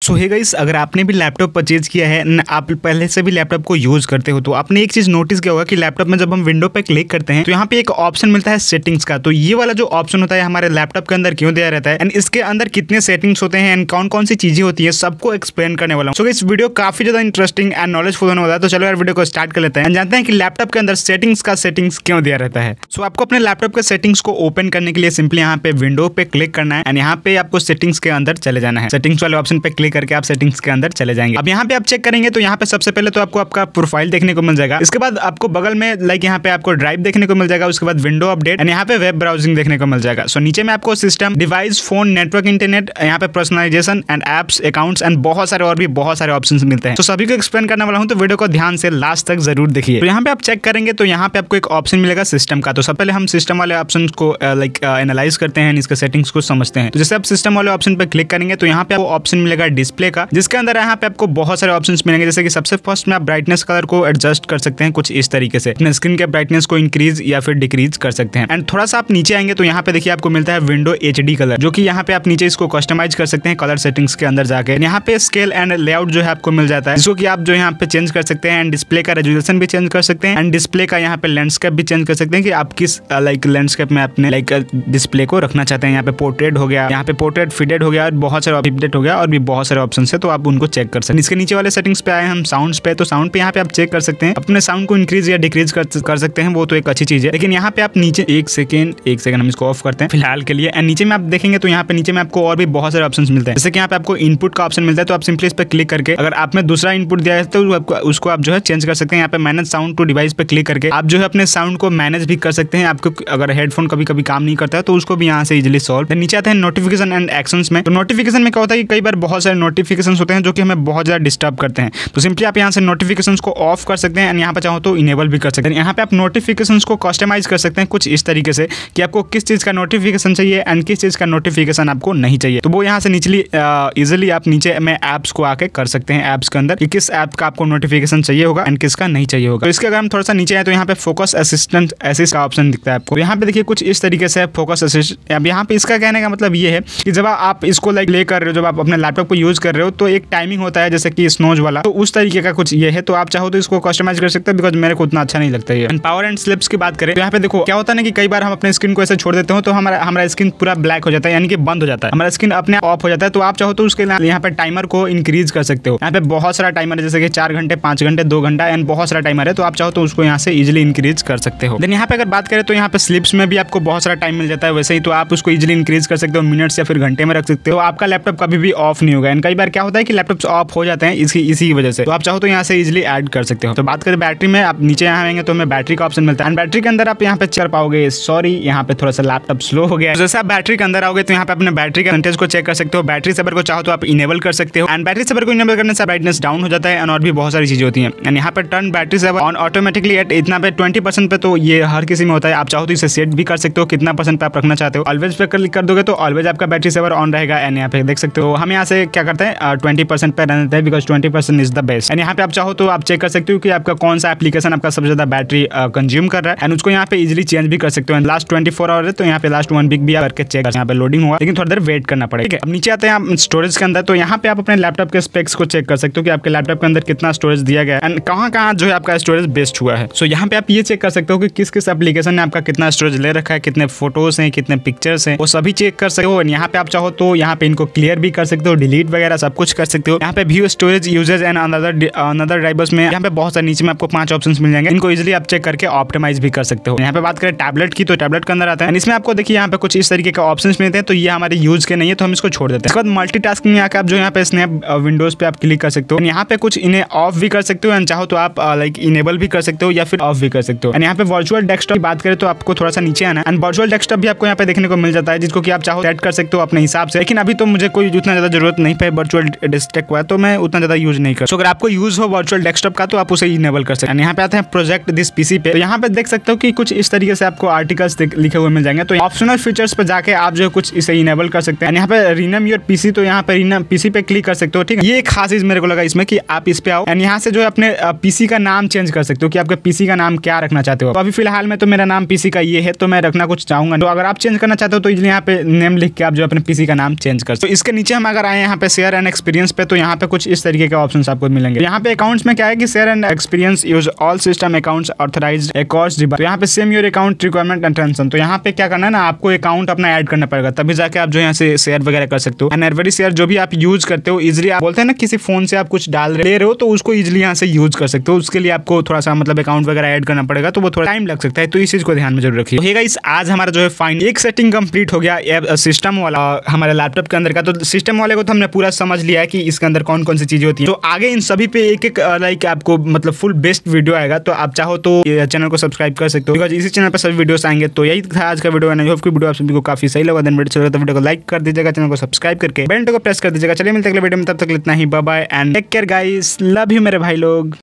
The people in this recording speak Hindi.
सो हे गाइस, अगर आपने भी लैपटॉप परचेज किया है, आप पहले से भी लैपटॉप को यूज करते हो, तो आपने एक चीज नोटिस किया होगा कि लैपटॉप में जब हम विंडो पे क्लिक करते हैं तो यहाँ पे एक ऑप्शन मिलता है सेटिंग्स का। तो ये वाला जो ऑप्शन होता है हमारे लैपटॉप के अंदर क्यों दिया रहता है एंड इसके अंदर कितने सेटिंग्स होते हैं एंड कौन कौन सी चीजें होती है, सबको एक्सप्लेन करने वाला हूँ। सो इस वीडियो काफी ज्यादा इंटरेस्टिंग एंड नॉलेजफुल होने वाला है। तो चलो यार वीडियो को स्टार्ट कर लेते हैं। जानते हैं कि लैपटॉप के अंदर सेटिंग्स क्यों दिया रहता है। सो आपको अपने लैपटॉप के सेटिंग्स को ओपन करने के लिए सिंपली यहाँ पे विंडो पे क्लिक करना है एंड यहाँ पे आपको सेटिंग्स के अंदर चले जाना है। सेटिंग्स वाले ऑप्शन पे क्लिक करके आप सेटिंग्स के अंदर चले जाएंगे। अब यहाँ पे आप चेक करेंगे तो यहाँ पे सबसे पहले तो आपको आपका प्रोफाइल देखने को मिल जाएगा। इसके बाद आपको बगल में यहाँ पे आपको ड्राइव देखने को मिल जाएगा। उसके बाद विंडो अपडेट एंड यहाँ पे वेब ब्राउजिंग देखने को मिल जाएगा। सो नीचे में आपको system, device, phone, network, internet, यहाँ पे personalisation and apps, accounts and बहुत सारे और भी बहुत सारे ऑप्शंस मिलते हैं। तो सभी को एक्सप्लेन करने वाला हूँ, तो वीडियो को ध्यान से लास्ट तक जरूर देखिए। तो यहाँ पे आप चेक करेंगे तो यहाँ पे आपको एक ऑप्शन मिलेगा सिस्टम का। तो सबसे पहले हम सिस्टम वाले ऑप्शन को एनालाइज करते हैं, इसके सेटिंग्स को समझते हैं। तो जैसे आप सिस्टम वाले ऑप्शन पे क्लिक करेंगे तो यहाँ पे आपको ऑप्शन मिलेगा डिस्प्ले का, जिसके अंदर यहाँ पे आपको बहुत सारे ऑप्शंस मिलेंगे। जैसे कि सबसे फर्स्ट में आप ब्राइटनेस कलर को एडजस्ट कर सकते हैं कुछ इस तरीके से, अपने स्क्रीन के ब्राइटनेस को इंक्रीज या फिर डिक्रीज कर सकते हैं। एंड थोड़ा सा आप नीचे आएंगे तो यहाँ पे देखिए आपको मिलता है विंडो HD कलर, जो कि यहाँ पे आप नीचे इसको कस्टमाइज कर सकते हैं कलर सेटिंग्स के अंदर जाके। यहाँ पे स्केल एंड लेआउट जो है आपको मिल जाता है, जिसको कि आप जो यहाँ पे चेंज कर सकते हैं एंड डिस्प्ले का रेजोल्यूशन भी चेंज कर सकते हैं एंड डिस्प्ले का यहाँ पे लैंडस्केप भी चेंज कर सकते हैं कि आप किस लैंडस्केप में अपने डिस्प्ले को रखना चाहते हैं। यहाँ पे पोर्ट्रेट हो गया, यहाँ पे पोर्ट्रेट फिडेड हो गया और बहुत सारे अपडेट हो गया और भी बहुत सारे ऑप्शन है, तो आप उनको चेक कर सकते हैं। इसके नीचे वाले सेटिंग्स पे आए हम साउंड्स पे, तो साउंड पे यहाँ पे आप चेक कर सकते हैं, अपने साउंड को इंक्रीज या डिक्रीज कर सकते हैं, वो तो एक अच्छी चीज है। लेकिन यहाँ पे आप नीचे एक सेकंड हम इसको ऑफ करते हैं फिलहाल के लिए। एंड नीचे में आप देखेंगे तो यहाँ पे नीचे में आपको और भी बहुत सारे ऑप्शंस मिलते हैं। जैसे कि यहाँ पे आपको इनपुट का ऑप्शन मिलता है, तो आप सिंपली इस पे क्लिक करके अगर आपने दूसरा इनपुट दिया है तो उसको आप जो है चेंज कर सकते हैं। यहाँ पे मैनेज साउंड टू डिवाइस पे क्लिक करके आप जो है अपने साउंड को मैनेज भी कर सकते हैं। आपको अगर हेडफोन कभी कभी काम नहीं करता है तो उसको भी यहाँ से इजिली सॉल्व। नीचे आते हैं नोटिफिकेशन एंड एक्शंस में। तो नोटिफिकेशन में क्या होता है कि कई बार बहुत सारे नोटिफिकेशन होते हैं जो कि हमें बहुत ज्यादा डिस्टर्ब करते हैं, तो सिंपली आप यहाँ से नोटिफिकेशंस को ऑफ कर सकते हैं एंड यहाँ पे चाहो तो इनेबल भी कर सकते हैं। यहाँ पे आप नोटिफिकेशंस को कस्टमाइज कर सकते हैं कुछ इस तरीके से कि आपको किस चीज़ का नोटिफिकेशन चाहिए एंड किस चीज़ का नोटिफिकेशन आपको नहीं चाहिए। तो वो यहाँ से निचली इजिली आप नीचे में ऐप्स को आके कर सकते हैं, ऐप्स के अंदर कि किस ऐप का आपको नोटिफिकेशन चाहिए होगा एंड किसका नहीं चाहिए होगा। तो इसके अगर हम थोड़ा सा नीचे आए तो यहाँ पे फोकस असिस्टेंट असिस्ट का ऑप्शन दिखता है आपको। यहाँ पे देखिए कुछ इस तरीके से फोकस असिस्ट। अब यहाँ पे इसका कहने का मतलब ये है कि जब आप इसको ले कर रहे हो, जब आप अपने लैपटॉप को यूज कर रहे हो तो एक टाइमिंग होता है जैसे कि स्नोज वाला, तो उस तरीके का कुछ ये है। तो आप चाहो तो इसको कस्टमाइज कर सकते हैं, बिकॉज मेरे को उतना अच्छा नहीं लगता है। पावर एंड स्लिप्स की बात करें तो यहाँ पे देखो क्या होता है ना कि कई बार हम अपने स्क्रीन को ऐसे छोड़ देते हो तो हमारा स्क्रीन पूरा ब्लैक हो जाता है, यानी कि बंद हो जाता है, हमारा स्क्रीन अपने ऑफ हो जाता है। तो आप चाहो तो उसके यहाँ पे टाइमर को इंक्रीज कर सकते हो। यहाँ पे बहुत सारा टाइमर है, जैसे कि 4 घंटे, 5 घंटे, 2 घंटा एंड बहुत सारा टाइमर है, तो आप चाहो तो उसको यहाँ से इजिली इंक्रीज कर सकते हो। देन यहाँ पे अगर बात करें तो यहाँ पे स्लिप्स में भी आपको बहुत सारा टाइम मिल जाता है वैसे ही, तो आप उसको इजिली इंक्रीज कर सकते हो, मिनट्स या फिर घंटे में रख सकते हो। आपका लैपटॉप कभी भी ऑफ नहीं होगा। एंड कई बार क्या होता है कि लैपटॉप ऑफ हो जाते हैं इसी वजह से, तो आप चाहो तो यहाँ से इजिली ऐड कर सकते हो। तो बात करें बैटरी में, आप नीचे यहाँ आएंगे तो हमें बैटरी का ऑप्शन मिलता है एंड बैटरी के अंदर आप यहाँ पे चेक पाओगे। सॉरी, यहाँ पे थोड़ा सा लैपटॉप स्लो हो गया। जैसे आप बैटरी के अंदर आओगे तो यहाँ पे अपने बैटरी के परसेंटेज को चेक कर सकते हो। बैटरी सेवर को चाहो तो आप इनेबल कर सकते हो एंड बैटरी सेवर को इनेबल करने से ब्राइटनेस डाउन हो जाता है एंड और भी बहुत सारी चीजें होती हैं। एंड यहाँ पे turn battery saver on automatically at इतना पे 20% पे, तो ये हर किसी में होता है। आप चाहो तो इसे सेट भी कर सकते हो कितना परसेंट पे आप रखना चाहते हो। ऑलवेज पे क्लिक कर दोगे तो ऑलवेज आपका बैटरी सेवर ऑन रहेगा एंड यहाँ पे देख सकते हो हम यहाँ से क्या करते हैं 20% पे रहने देते हैं, because 20% is the best. And यहाँ पे आप चाहो तो आप चेक कर सकते हो कि आपका कौन सा एप्लीकेशन आपका सबसे ज्यादा बैटरी कंज्यूम कर रहा है एंड उसको यहाँ पे इजिली चेंज भी कर सकते हो। लास्ट 24 आवर है तो यहाँ पे लास्ट 1 वीक भी करके चेक, यहाँ पे लोडिंग होगा लेकिन थोड़ी देर वेट करना पड़ेगा। ठीक है, अब नीचे आते हैं आप स्टोरेज के अंदर। तो यहाँ पे आप अपने लैपटॉप के स्पेक्स को चेक कर सकते हो कि आपके लैपटॉप के अंदर कितना स्टोरेज दिया गया है एंड कहाँ जो है आपका स्टोरेज बेस्ट हुआ है। सो यहाँ पे आप ये चेक कर सकते हो कि किस एप्लीकेशन ने आपका कितना स्टोरेज ले रखा है, कितने फोटोज हैं, कितने पिक्चर्स हैं, वो सभी चेक कर सकते हो। यहाँ पे आप चाहो तो यहाँ पे इनको क्लियर भी कर सकते हो, डिलीट वगैरह सब कुछ कर सकते हो। यहाँ पे view storage usage and another drivers में यहाँ पे बहुत सारे नीचे में आपको 5 ऑप्शंस मिल जाएंगे, इनको इजिली आप चेक करके ऑप्टिमाइज भी कर सकते हो। यहाँ पे बात करें टैबलेट की तो टैबलेट के अंदर आता है, इसमें आपको देखिए यहाँ पे कुछ इस तरीके के ऑप्शंस मिलते हैं, तो ये हमारे यूज के नहीं है तो हम इसको छोड़ देते हैं। इसके बाद मल्टीटास्किंग में आकर आप जो यहाँ पे स्नैप विंडोज पे आप क्लिक कर सकते हो। यहाँ पे कुछ इन्हें ऑफ भी कर सकते हो एंड चाहो तो आप इनेबल भी कर सकते हो या फिर ऑफ भी कर सकते हो। एंड यहाँ पे वर्चुअल डेस्कटॉप की बात करें तो आपको थोड़ा सा नीचे आना एंड वर्चुअल डेस्कटॉप भी आपको यहाँ पे देखने को मिल जाता है, जिसको कि आप चाहो सेट कर सकते हो अपने हिसाब से। लेकिन अभी तो मुझे कोई उतना ज्यादा जरूरत नहीं है वर्चुअल डेस्कटॉप हुआ, तो मैं उतना ज्यादा यूज नहीं कर। अगर आपको यूज हो वर्चुअल डेस्कटॉप का तो आप उसे इनेबल कर सकते हैं। यहाँ पे आते हैं प्रोजेक्ट दिस पीसी पे, तो यहाँ पे देख सकते हो कि कुछ इस तरीके से आपको आर्टिकल्स लिखे हुए मिल जाएंगे। तो ऑप्शनल फीचर्स पे जाके आप जो कुछ इसे इनेबल कर सकते हैं। यहाँ पे रीनेम योर पीसी, तो यहाँ पे रीनेम पीसी पे क्लिक कर सकते हो। ठीक है, ये एक खास चीज मेरे को लगा इसमें कि आप इस पे आओ एंड यहाँ से जो अपने पीसी का नाम चेंज कर सकते हो कि आपके पीसी का नाम क्या रखना चाहते हो। तो अभी फिलहाल में तो मेरा नाम पीसी का ये है, तो मैं रखना कुछ चाहूंगा। तो अगर आप चेंज करना चाहते हो तो यहाँ पे नेम लिख के आप जो अपने पीसी का नाम चेंज कर सकते हो। इसके नीचे हम अगर आए यहाँ पे शेयर एंड एक्सपीरियंस पे, तो यहाँ पे कुछ इस तरीके के ऑप्शन आपको मिलेंगे। यहाँ पे अकाउंट्स में क्या है कि share and experience use all system accounts authorised across device. तो यहाँ पे same your account requirement and transaction. तो यहाँ पे क्या करना है ना, आपको अकाउंट अपना ऐड करना पड़ेगा, तभी जाके आप जो यहाँ से शेयर वगैरह कर सकते हो। एंड एवरी शेयर जो भी आप यूज करते हो इजिली, आप बोलते हैं ना किसी फोन से आप कुछ डाल रहे हो तो उसको इजिली यहाँ से यूज कर सकते हो। उसके लिए आपको थोड़ा सा मतलब अकाउंट वगैरह ऐड करना पड़ेगा, तो वो थोड़ा टाइम लग सकता है, तो इस चीज को ध्यान में जरूर रखिए। तो गाइस आज हमारा जो है फाइन एक सेटिंग कंप्लीट हो गया सिस्टम वाला हमारे लैपटॉप के अंदर का। तो सिस्टम वाले को तो हमने पूरा समझ लिया है कि इसके अंदर कौन कौन सी चीजें होती है। तो आगे इन सभी पे एक एक लाइक आपको मतलब फुल बेस्ट वीडियो आएगा, तो आप चाहो तो चैनल को सब्सक्राइब कर सकते हो, बिकॉज इसी चैनल पर सभी वीडियोस आएंगे। तो यही था आज का वीडियो। आई होप कि वीडियो आप सभी को काफी सही लगा। देन वीडियो को लाइक कर दीजिएगा, चैनल को सब्सक्राइब करके बेल आइकन को प्रेस कर दीजिएगा। चलिए मिलते हैं अगले वीडियो में, तब तक इतना ही, bye bye and take care guys, love you मेरे भाई लोग।